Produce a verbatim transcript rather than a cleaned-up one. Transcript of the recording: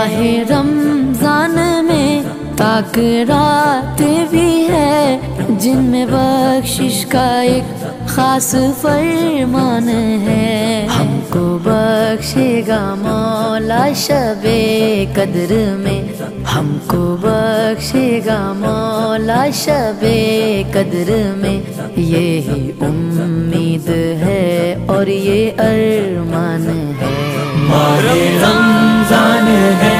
माहे रमजान में ताकरात भी है, जिनमें बख्शिश का एक खास फरमान है। हमको बख्शेगा मौला शबे कद्र में, हमको बख्शेगा मौला शबे कद्र में। यही उम्मीद है और ये अरमान है। माहे रमजान है